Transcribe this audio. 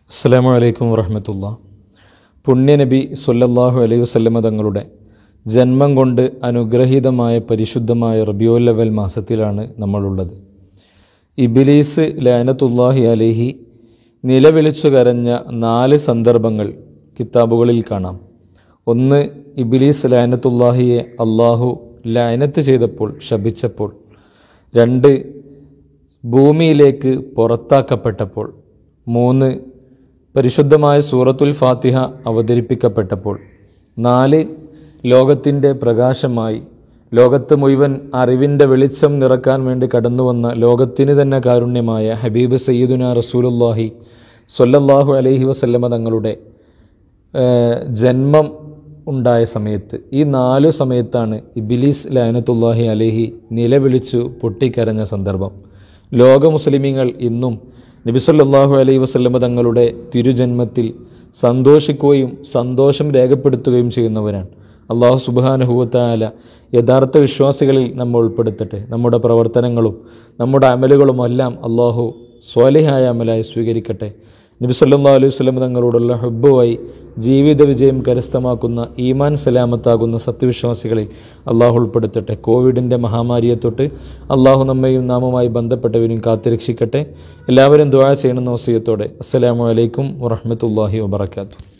അസ്സലാമു അലൈക്കും വറഹ്മത്തുള്ളാഹി. പുണ്യനബി സ്വല്ലല്ലാഹു അലൈഹി വസല്ലമ തങ്ങളുടെ ജന്മം കൊണ്ട് അനുഗ്രഹീതമായ പരിശുദ്ധമായ റബീഉൽ അവ്വൽ മാസത്തിലാണ് നമ്മളുള്ളത്. ഇബ്ലീസ് ലഅനത്തുല്ലാഹി അലൈഹി നിലവിളിച്ചു കരഞ്ഞ 4 സന്ദർഭങ്ങൾ കിതാബുകളിൽ കാണാം. ഒന്ന്, ഇബ്ലീസ് ലഅനത്തുല്ലാഹിയെ അള്ളാഹു ലഅനത്ത് ചെയ്തപ്പോൾ, ശപിച്ചപ്പോൾ. 2, ഭൂമിയിലേക്ക് പുറത്താക്കപ്പെട്ടപ്പോൾ. 3, പരിശുദ്ധമായ സൂറത്തുൽ ഫാത്തിഹ അവതരിപ്പിക്കപ്പെട്ടപ്പോൾ. 4, ലോകത്തിൻ്റെ പ്രകാശമായി ലോകത്ത് മുഴുവൻ അറിവിൻ്റെ വെളിച്ചം നിറക്കാൻ വേണ്ടി കടന്നു വന്ന ലോകത്തിന് തന്നെ കാരുണ്യമായ ഹബീബ് സയ്യിദുനാ റസൂലുള്ളാഹി സ്വല്ലല്ലാഹു അലൈഹി വസല്ലമ തങ്ങളുടെ ജന്മം ഉണ്ടായ സമയത്ത്, ഈ 4 സമയത്താണ് ഇബ്ലീസ് ലഅനത്തുല്ലാഹി അലൈഹി നിലവിളിച്ചു പൊട്ടിക്കരഞ്ഞ സന്ദർഭം. ലോക മുസ്ലിമീങ്ങൾ ഇന്നും നബി സല്ലല്ലാഹു അലൈഹി വസല്ലമ തങ്ങളുടെ തിരുജന്മത്തിൽ സന്തോഷിക്കുകയും സന്തോഷം രേഖപ്പെടുത്തുകയും ചെയ്യുന്നവരാണ്. അല്ലാഹു സുബ്ഹാനഹു വ തആല യഥാർത്ഥ വിശ്വാസികളിൽ നമ്മൾ ഉൾപ്പെടുത്തട്ടെ. നമ്മുടെ പ്രവർത്തനങ്ങളും നമ്മുടെ അമലുകളും എല്ലാം അല്ലാഹു സ്വാലിഹായ അമലായി സ്വീകരിക്കട്ടെ. നബി സല്ലല്ലാഹു അലൈഹി വസല്ലമ തങ്ങളോടുള്ള ഹുബ്ബുമായി ജീവിത വിജയം കരസ്ഥമാക്കുന്ന ഈമാൻ സലാമത്താകുന്ന സത്യവിശ്വാസികളിൽ അള്ളാഹു ഉൾപ്പെടുത്തട്ടെ. കോവിഡിൻ്റെ മഹാമാരിയെ തൊട്ട് അള്ളാഹു നമ്മയും നാമുമായി ബന്ധപ്പെട്ടവരും കാത്തുരക്ഷിക്കട്ടെ. എല്ലാവരും ദുആ ചെയ്യണമെന്ന വസിയത്തോടെ അസ്സലാമു അലൈക്കും വറഹ്മത്തുള്ളാഹി വബറകാതുഹു.